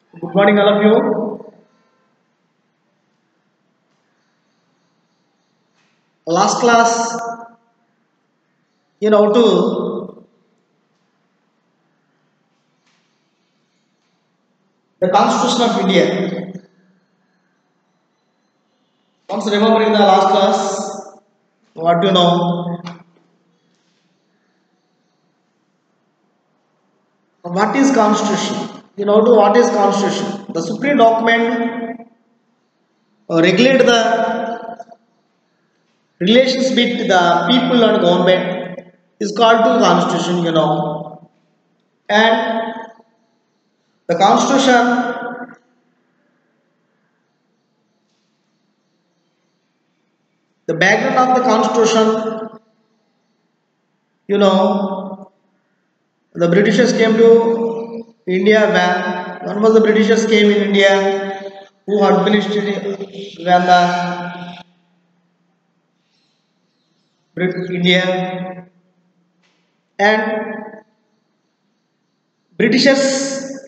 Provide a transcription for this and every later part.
Good morning, all of you. Last class, to the Constitution of India. Once remembering the last class, what you know, what is Constitution? To what is Constitution? The supreme document regulate the relations between the people and government is called to Constitution. And the Constitution, the background of the Constitution, you know, the Britishers came to India when was the Britishers came in India? Who administered it when the India and Britishers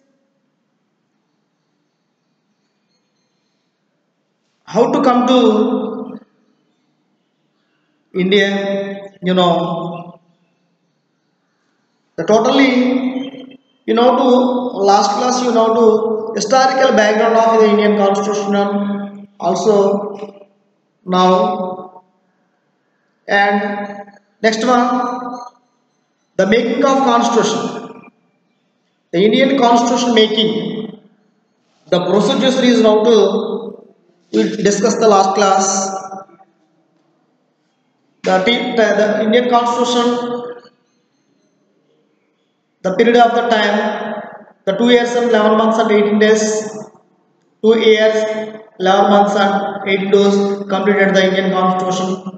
how to come to India? The totally to last class to historical background of the Indian Constitution also now. And next one, the making of Constitution. The Indian Constitution making. The procedures is now to we discuss the last class. The Indian Constitution, the period of the time, the 2 years and 11 months and 18 days, 2 years, 11 months and 18 days completed the Indian Constitution.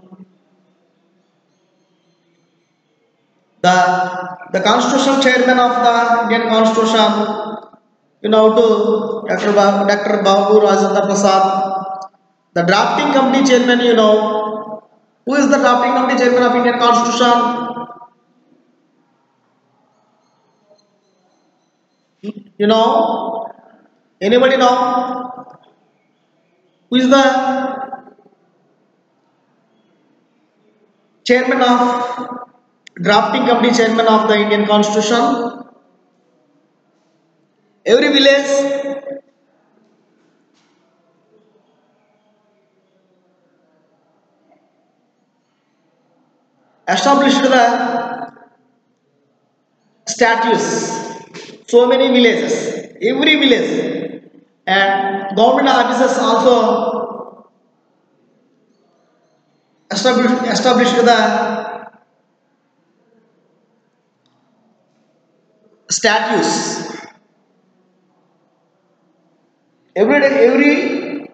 The constitutional chairman of the Indian Constitution, to Dr. Babu Rajendra Prasad. The drafting committee chairman, who is the drafting committee chairman of Indian Constitution? Anybody know? Who is the chairman of drafting committee chairman of the Indian Constitution? Every village established the statues. So many villages, every village, and government officers also established the statues. Every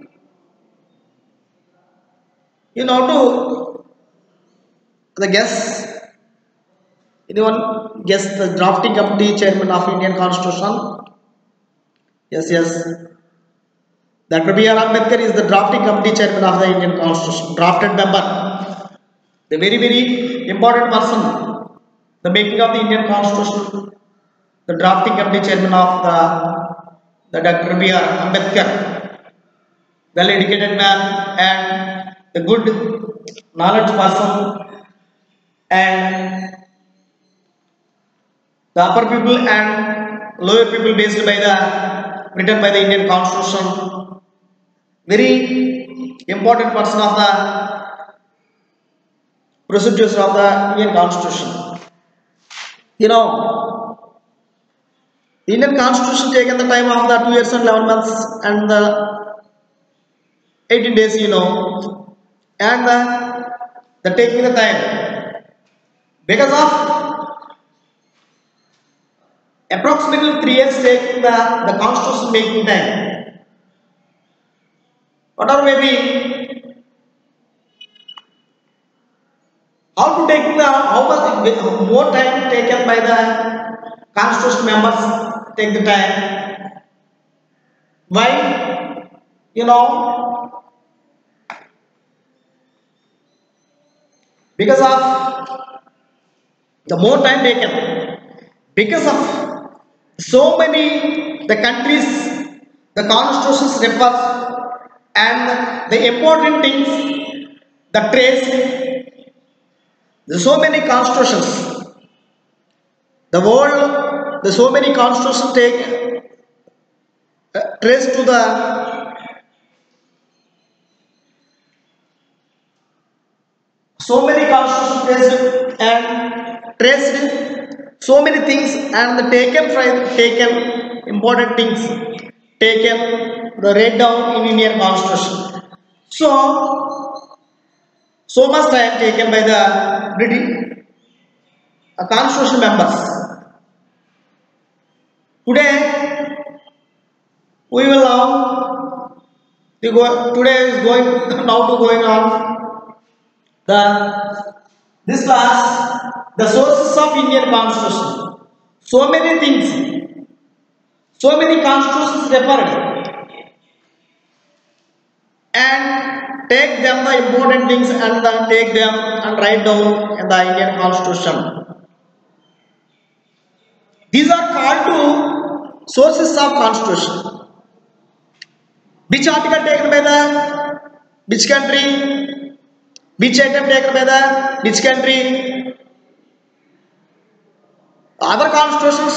to the guess. Anyone guess the drafting committee chairman of Indian Constitution? Yes. Dr. B.R. Ambedkar is the drafting committee chairman of the Indian Constitution. Drafted member. The very important person. The making of the Indian Constitution. The drafting committee chairman of the Dr. B.R. Ambedkar. Well educated man and the good knowledge person and the upper people and lower people based by the written by the Indian Constitution. Very important person of the procedures of the Indian Constitution. The Indian Constitution taken the time of the 2 years and 11 months and the 18 days, and the taking the time because of approximately 3 years taking the constitution making time. Whatever maybe how to take how much more time taken by the constitution members take the time. Why? Because of the more time taken, because of so many the countries the constitutions refers and the important things, the trace. There's so many constitutions. The world, the so many constitutions take trace to the so many constitutions traced and traced so many things and taken important things taken the write down in Indian Constitution. So much time taken by the British Constitution members. Today we will now today is going now to going on this class, the sources of Indian Constitution. So many things, so many constitutions referred and take them the important things and then take them and write down in the Indian Constitution. These are called to sources of Constitution. Which article taken by the which country? Which item taken by the which country? Other constitutions,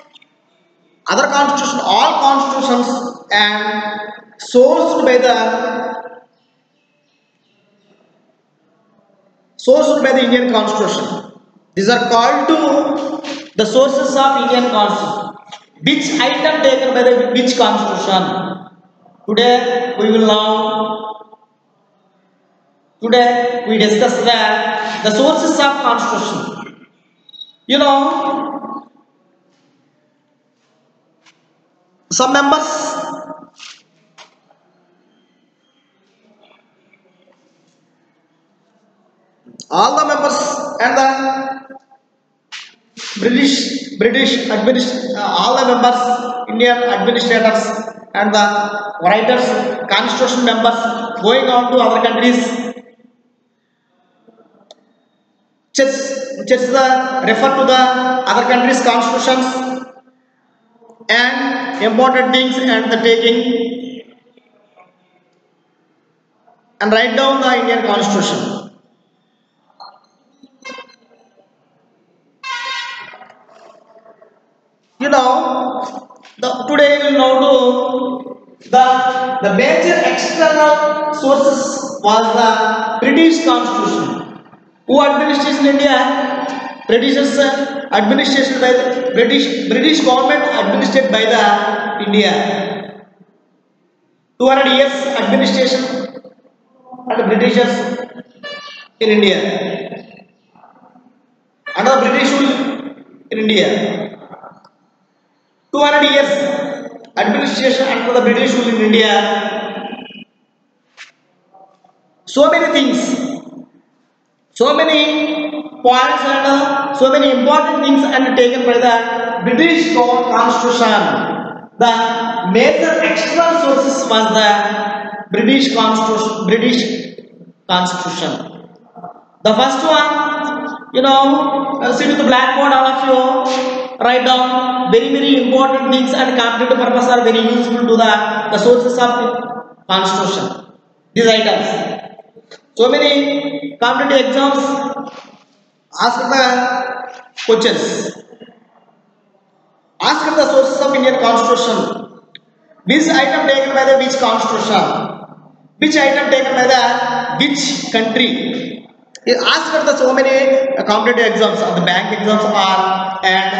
all constitutions and sourced by the Indian Constitution. These are called to the sources of Indian Constitution. Which item taken by the which constitution? Today we discuss the sources of Constitution. You know, some members all the members and the all the members, Indian administrators and the writers, constitution members going on to other countries, just refer to the other countries' constitutions and important things and the taking and write down the Indian Constitution. You know, today we will now do the major external sources was the British Constitution. Who administers in India? British administration by the British government administered by the India. 200 years administration and the Britishers in India. Another British rule in India. 200 years administration under the British rule in India. So many things, so many points and so many important things undertaken by the British Constitution. The major external sources was the British Constitution. The first one, you know, see to the blackboard, all of you write down very important things and competitive purpose are very useful to the sources of Constitution. These items. So many competitive exams ask the questions. Ask the sources of Indian Constitution. Which item taken by the which Constitution? Which item taken by the which country? Ask for the so many competitive exams, the bank exams are and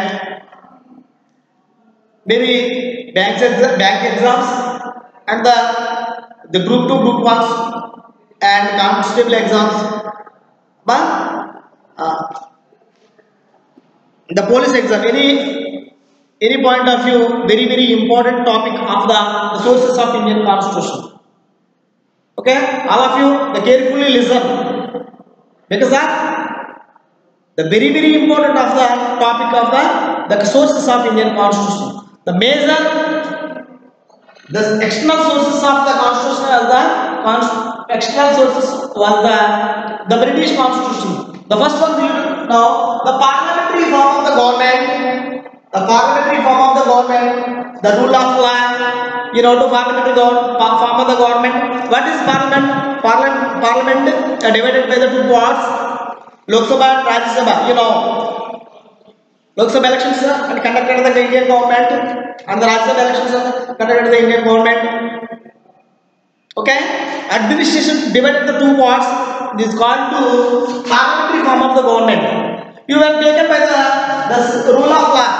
maybe bank exams and the group 2, group 1 and constable exams. But the police exam, any point of view, very important topic of the sources of Indian Constitution. Okay, all of you, carefully listen, because the very important of the topic of the sources of Indian Constitution. The major, the external sources of the Constitution as the external sources was the British Constitution. The first one you know, the parliamentary form of the government, the rule of law, to parliamentary form of the government. What is parliament? Parliament divided by the two parts, Lok Sabha and Rajya Sabha. Lok Sabha elections are conducted by the Indian government, and the Rajya Sabha elections are conducted by the Indian government. Okay, administration divided the two parts. This is called to parliamentary form of the government. You were taken by the rule of law.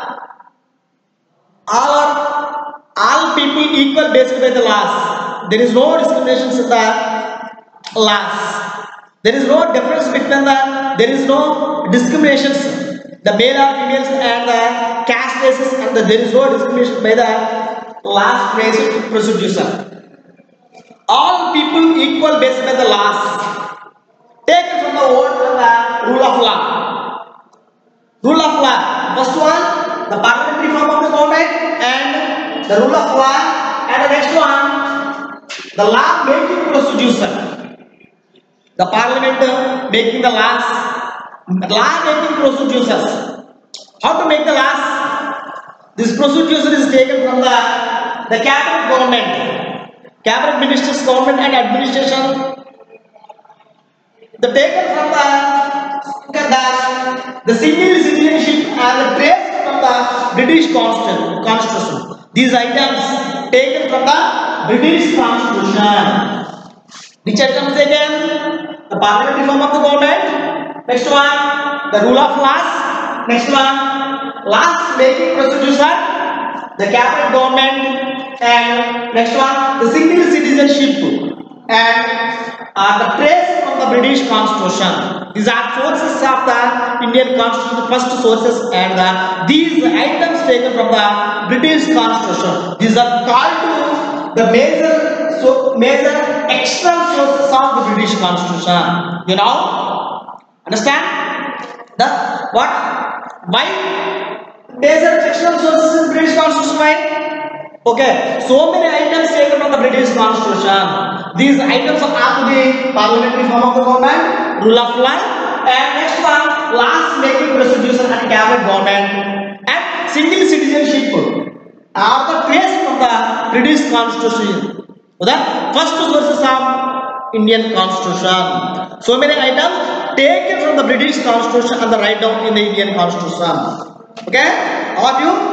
All people equal based by the laws. There is no discrimination in the laws. There is no difference between there is no discriminations. The male or females and the caste basis, and there is no discrimination by the laws based procedure. All people equal based by the laws. Taken from the word and the rule of law. Rule of law. First one, the parliamentary form of the government, and the rule of law, and the next one, the law making procedure. The parliament making the laws, law making procedures. How to make the laws? This procedure is taken from the cabinet government, cabinet ministers, government and administration. The taken from the single citizenship and the trace from the British Constitution. These items taken from the British Constitution. Which items again? The parliamentary form of the government. Next one, the rule of laws. Next one, laws making procedures. The cabinet government. And next one, the single citizenship and the trace from the British Constitution. These are sources of the Indian Constitution, the first sources, and these items taken from the British Constitution. These are called the major external sources of the British Constitution. You know, understand the what? Why major external sources in British Constitution? Why? Okay, so many items taken from the British Constitution. These items are the parliamentary form of the government, rule of law, and next one, laws making procedures and cabinet government, and single citizenship are the trace from the British Constitution. The first sources of Indian Constitution. So many items taken from the British Constitution and the write down in the Indian Constitution. Okay, all of you.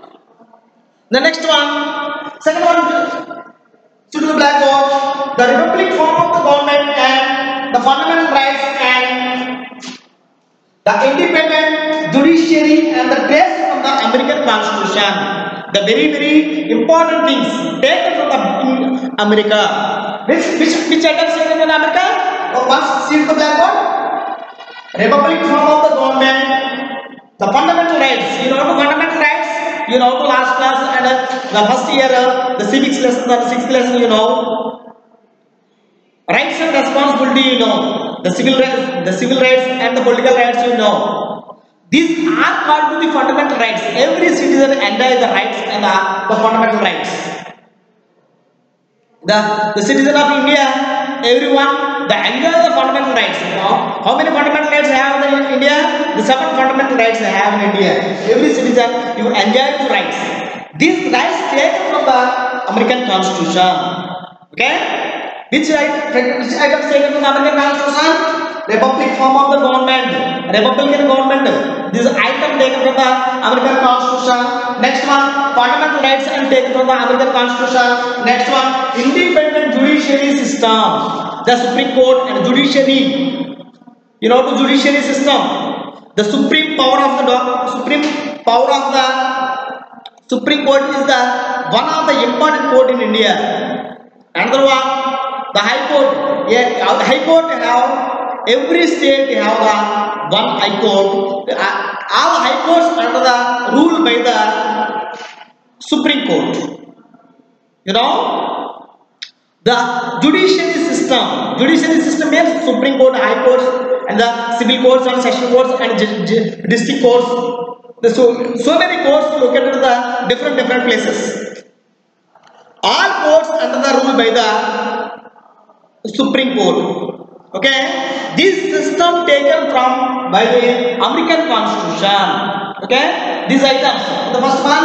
The next one, second one, to the blackboard, the republic form of the government and the fundamental rights and the independent judiciary and the trace from the American Constitution. The very important things taken from the America. Which items taken from America? Once see the blackboard. Republic form of the government, the fundamental rights. You know the fundamental rights. You know the last class and the first year, the civics lesson, the sixth lesson, you know. Rights and responsibility, you know. The civil rights and the political rights, you know. These are called to the fundamental rights. Every citizen enjoys the rights and the fundamental rights. The citizen of India, everyone, they enjoy the fundamental rights. You know, how many fundamental rights have in India? The 7 fundamental rights they have in India. Every citizen, you enjoy the rights. These rights taken from the American Constitution. Okay? Which items taken from the American Constitution? Republic form of the government, Republican government. This item taken from the American Constitution. Next one, fundamental rights and taken from the American Constitution. Next one, independent judiciary system. The Supreme Court and judiciary. You know the judiciary system. The supreme power of the Supreme Court is the one of the important court in India. Another one, the High Court. Yeah, the High Court have. Every state have one high court. All high courts under the rule by the Supreme Court. You know, the judiciary system. Judiciary system means Supreme Court, high courts, and the civil courts and session courts and district courts. So many courts located in the different places. All courts under the rule by the Supreme Court. Okay, this system taken from by the American Constitution. Okay, these items. The first one,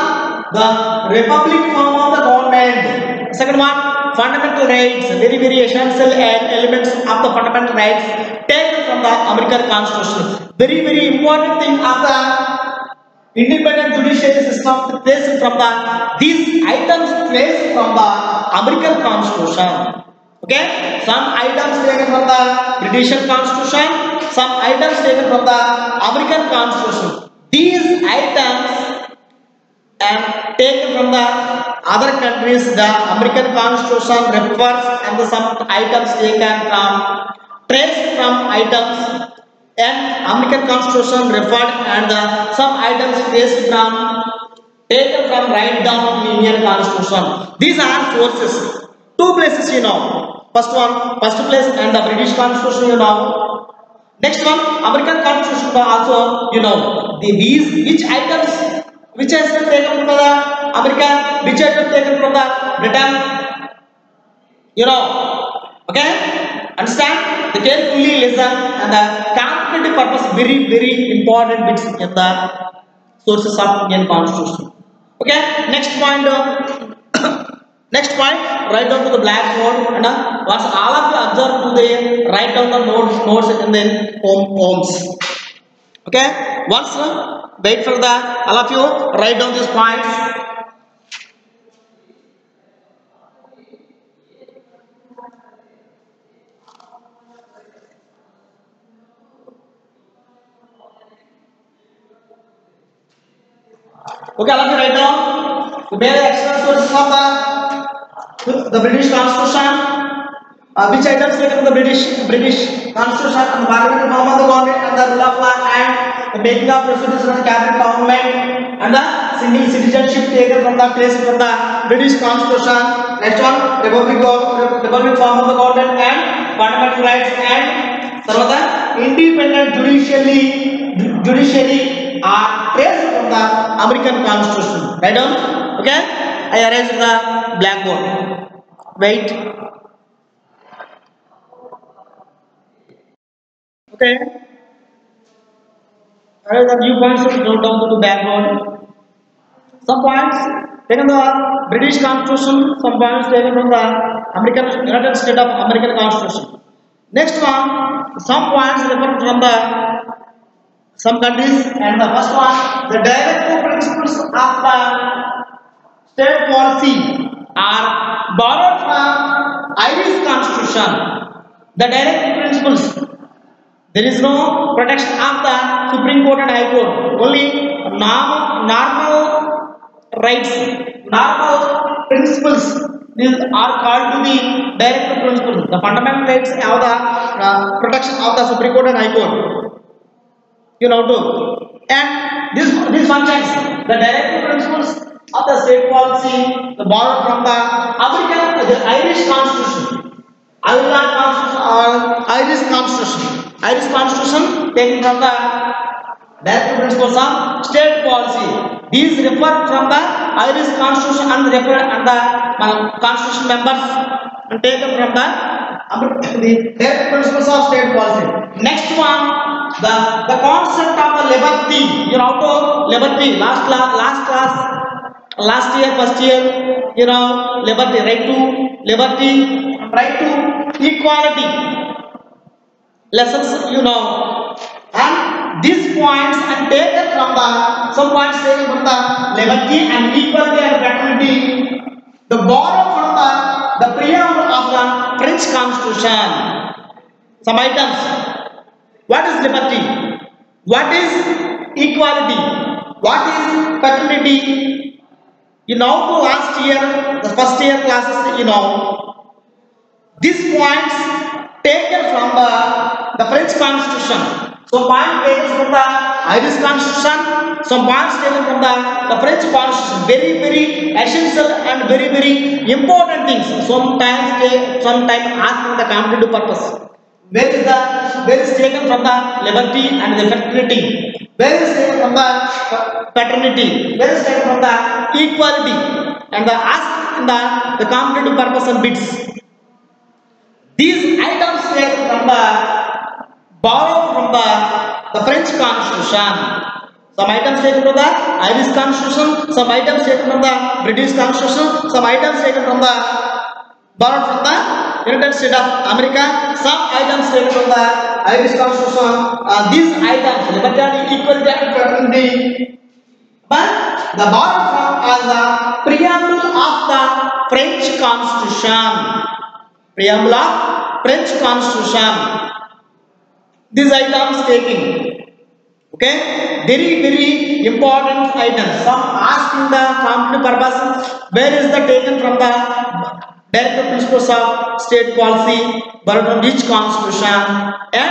the republic form of the government. Second one, fundamental rights, very very essential elements of the fundamental rights taken from the American Constitution. Very very important thing of the independent judiciary system placed from the these items placed from the American Constitution. Okay, some items taken from the British Constitution, some items taken from the American Constitution. These items and taken from the other countries, the American Constitution refers and some items taken from traced from items and American Constitution referred and some items traced from taken from right down Indian Constitution. These are sources. Two places you know. First one, first place and the British Constitution you know. Next one, American Constitution also you know. These which items which has been taken from the America, which has been taken from the Britain, you know. Okay, understand? The carefully listen and the competitive purpose very very important bits in the sources of Indian Constitution. Okay, next point. Next point, write down to the blackboard and once all of you observe to the write down the notes and then homes. Okay, once wait for the all of you write down these points. Okay, all of you write down the main external sources of the British Constitution. Which items taken from the British Constitution and the Parliament form of the government and the rule of law and the making of procedures from the cabinet government and the single citizenship taken from the place from the British Constitution. Next one, republic form of the government and fundamental rights and the independent judiciary are traced from the American Constitution. Write down. Okay, I erase the blackboard. Wait. Okay, the new points to note down to the background. Some points taken from the British Constitution, some points taken from the United States of American Constitution. Next one, some points referred from the some countries, and the first one, the directive principles of the state policy are borrowed from Irish Constitution. The directive principles. There is no protection of the Supreme Court and High Court. Only normal rights, normal principles are called to the directive principles. The fundamental rights have the protection of the Supreme Court and High Court. You know too. And these functions, the directive principles of the state policy, the borrowed from the Irish Constitution. Irish Constitution. Irish Constitution taken from the directive principles of state policy. These refer from the Irish Constitution and refer and the Constitution members and taken from the directive principles of state policy. Next one, the concept of liberty. You know to liberty. Last year, first year, you know, liberty, right to equality. Lessons you know, and these points are taken from the some points taken from the liberty and equality and fraternity, the borrowed from the preamble of the French Constitution. Some items. What is liberty? What is equality? What is fraternity? You know, to last year, the first year classes, you know, these points taken from the French Constitution. So points taken from the Irish Constitution, some points taken from the French Constitution. Very very essential and very very important things. Sometimes asked for the competitive purpose. Where is taken from the liberty and the fraternity? Where is taken from the fraternity? Where is taken from the equality? And the asked in the competitive purpose and bits. These items taken from the borrowed from the French Constitution. Some items taken from the Irish Constitution, some items taken from the British Constitution, some items taken from the borrowed from the United States of America, some items taken from the Irish Constitution. These items, liberty and equality and fraternity, but the borrowed from as the preamble of the French Constitution. Preamble of French Constitution. These items taken. Okay, very important items. Some asking the company purpose, where is the taken from the directive principles of state policy, borrowed from which constitution, and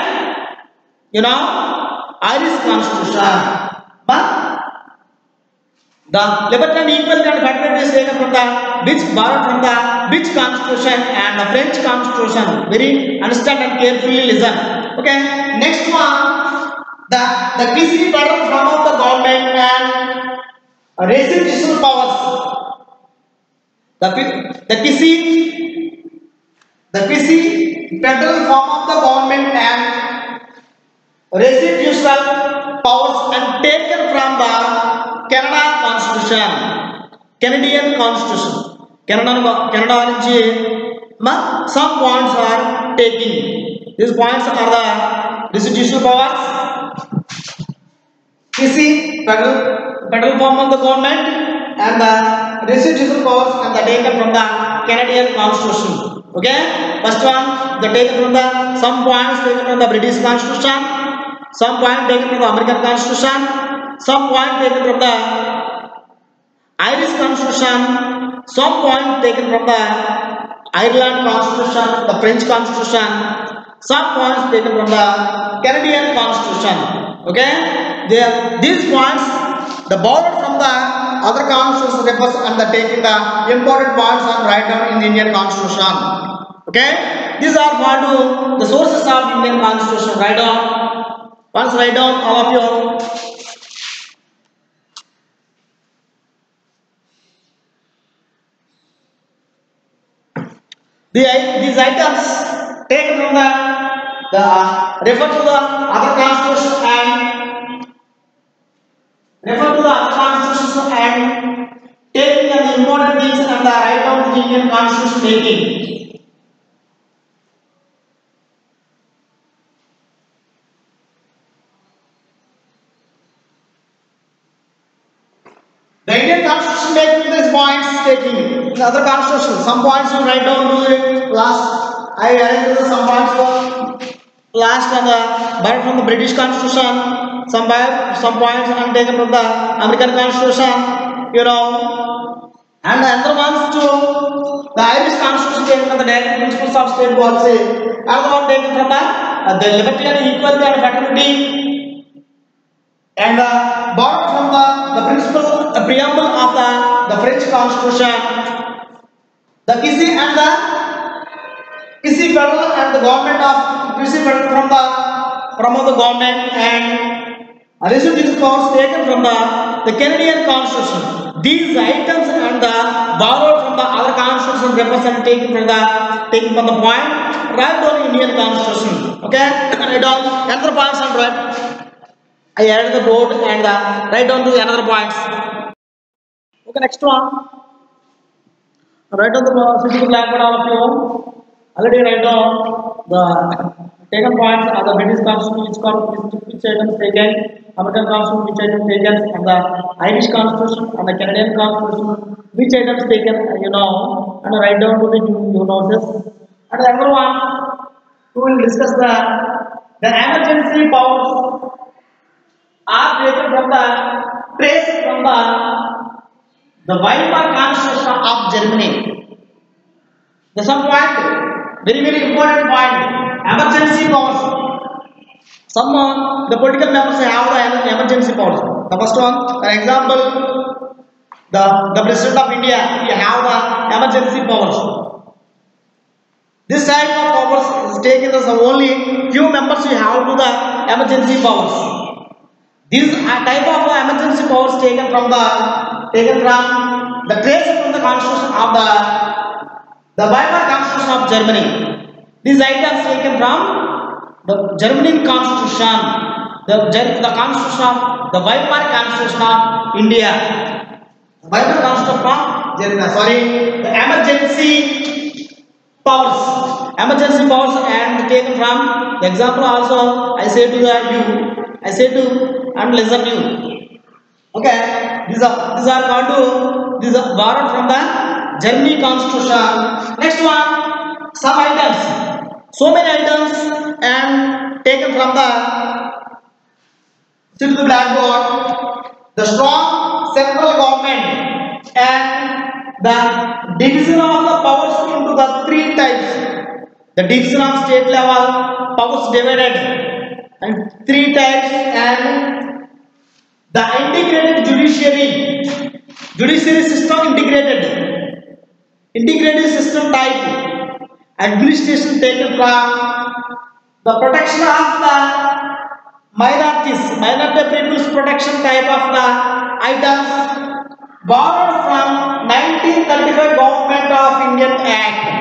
Irish Constitution. But the liberty and equality and fraternity is taken from the which borrowed from the which constitution and the French Constitution. Very understand and carefully listen. Okay, next one. The key federal form of the government and residual powers. The key federal form of the government and residual powers and taken from the Canadian Constitution. Canada nunchi some points are taking. These points are the residual powers. Federal form of the government and the residual powers and the taken from the Canadian Constitution. Okay, first one the taken from the some points taken from the British Constitution, some point taken from the American Constitution, some point taken from the Irish Constitution, some point taken from the Ireland Constitution, the French Constitution, some points taken from the Canadian Constitution. Okay. These points, the borrowed from the other constitutions refers and the taking the important points and write down in the Indian Constitution. Okay, these are what do the sources of Indian Constitution. Write down. Once write down all of you. These items taken from the refer to the other constitutions and taking the important things and the write down the Indian Constitution taking. The Indian Constitution taking these points taking. The other constitution, some points you write down to it last. I arranged some points for last and borrowed from the British Constitution. Some points are taken from the American Constitution. And the other ones too. The Irish Constitution taken from the direct principles of state policy. Another one taken from the liberty and equality and fraternity. And borrowed from the principle, the preamble of the French Constitution. The Kissy and the Kissy federal and the government of Kissy federal from the government and residual powers taken from the Canadian Constitution. These items and the borrowed from the other constitutions represent taken from the point. Write down Indian Constitution. Okay, write down another points and write. I added the board and write down to the another points. Okay, next one. Write down the physical blackboard all of you. Already write down the taken points are the British Constitution, which items taken, American Constitution, which items taken, and the Irish Constitution and the Canadian Constitution, which items taken, and write down to the this. And the other one, we will discuss the emergency powers are taken from traced from the Weimar Constitution of Germany. The some point, very important point. Emergency powers. The political members have the emergency powers. The first one, for example, the President of India, he have the emergency powers. This type of powers is taken as only few members you have to the emergency powers. These type of emergency powers taken from the trace from the constitution of the Weimar Constitution of Germany. These items taken from the German Constitution. the constitution of the Weimar Constitution of India. Weimar Constitution from Germany. Sorry, the emergency powers and taken from the example also. I say to and listen you. Okay, these are borrowed from the Germany Constitution. Next one, some items, so many items and taken from the to the blackboard. The strong central government and the division of the powers into the three types. The division of state level powers divided and three types, and the integrated judiciary system integrated system type, administration taken from the protection of the minority people's protection type of the items borrowed from 1935 Government of Indian Act.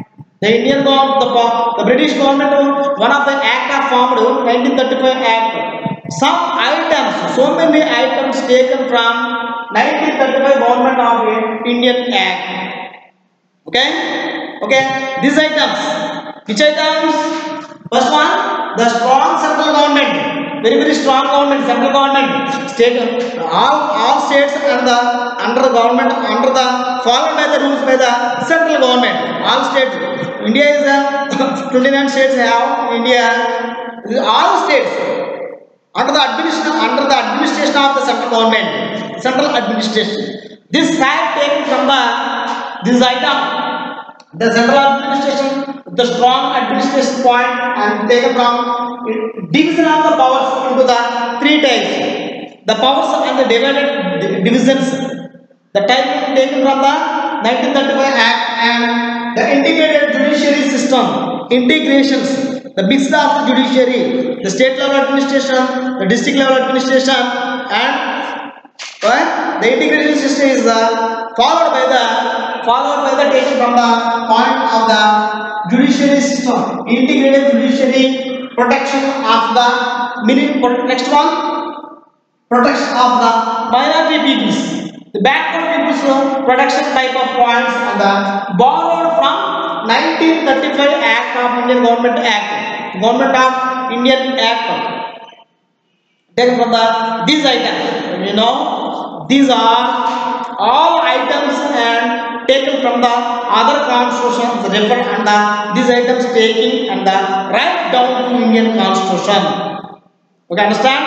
The British government, one of the act of formed 1935 Act. Some items, so many items taken from 1935 Government of Indian Act. Okay. These items. Which items? First one, the strong central government. Very strong government, central government. State, all states and the under the government, followed by the rules by the central government. All states. India is a 29 states have India. All states under the administration of the central government, central administration. This fact taken from this item, the central administration, the strong administration point, and taken from division of the powers into the three types. The powers and the divided divisions. The type taken from the 1935 Act and the integrated judiciary system, integrations, the mix of judiciary, the state level administration, the district level administration, and the integration system is followed by the taken from the point of the judiciary system, integrated judiciary, protection of the next one, protection of the minority peoples. The backward people's protection type of points and the borrowed from 1935 Act of Indian Government Act, Government of Indian Act. Then from these items, these are all items and taken from the other constitutions referred, and these items taking and right down to Indian Constitution. Okay,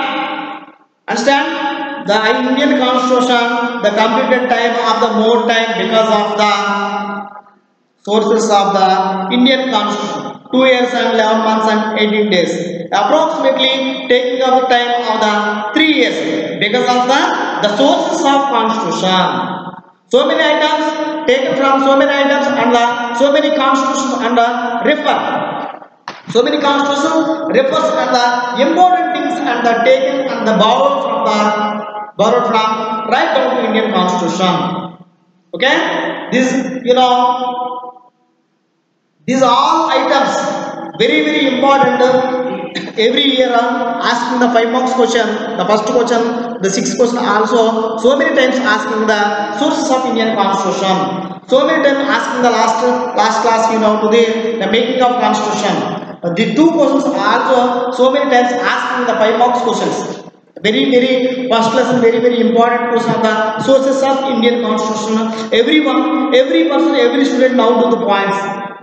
understand? The Indian Constitution, the completed time of the more time because of the sources of the Indian Constitution. 2 years and 11 months and 18 days. Approximately taking of the time of the 3 years because of the sources of Constitution. So many items taken from so many items and so many constitutions and refer. So many constitutions refers and the important things and the taken and the borrowed from right down to Indian Constitution. Okay, these all items very important. Every year asking the 5 marks question, the first question, the 6th question also. So many times asking the sources of Indian Constitution. So many times asking the last class to the making of Constitution. The 2 questions also so many times asking the 5 marks questions. Very first lesson, very important question of the sources of Indian Constitution. Every person, every student now do the points.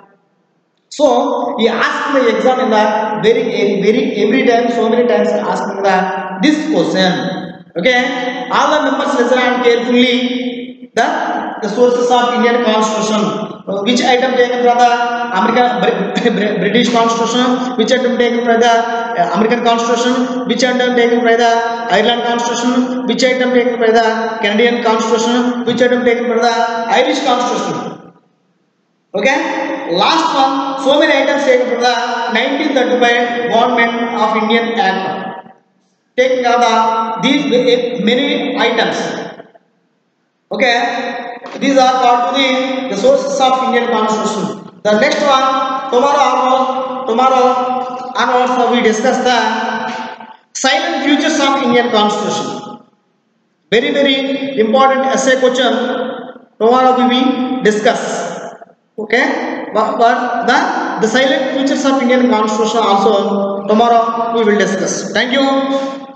So he asked the exam in the every time, so many times asking this question. Okay, all the members listen and carefully the sources of Indian Constitution. Which item taken from the British Constitution? Which item taken from the American Constitution? Which item taken from the Ireland Constitution? Which item taken from the Canadian Constitution? Which item taken from the Irish Constitution? Okay, last one. So many items taken from the 1935 Government of Indian Act. Taking these many items. Okay. These are called to the sources of Indian Constitution. The next one, tomorrow onwards we discuss Silent futures of Indian Constitution. Very very important essay question. Tomorrow we will discuss. Okay. But the silent futures of Indian Constitution also tomorrow we will discuss. Thank you.